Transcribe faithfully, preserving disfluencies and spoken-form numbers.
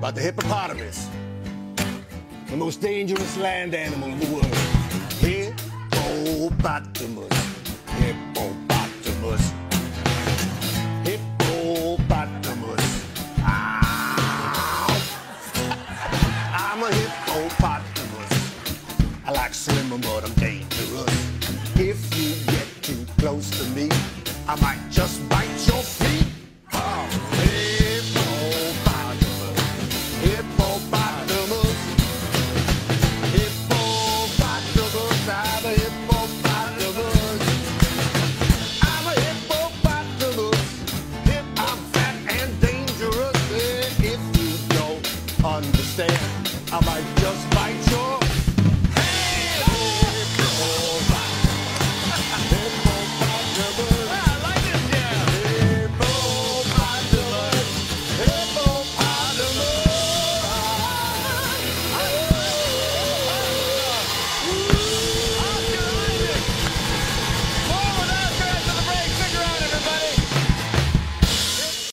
about the hippopotamus, the most dangerous land animal in the world. Hippopotamus, hippopotamus, hippopotamus. Ow! I'm a hippopotamus. I like swimming, but I'm dangerous. If you get too close to me, I might just bite your feet. Oh, hippopotamus, hippopotamus, hippopotamus. I'm a hippopotamus. I'm a hippopotamus. Hip, I'm fat and dangerous. If you don't understand.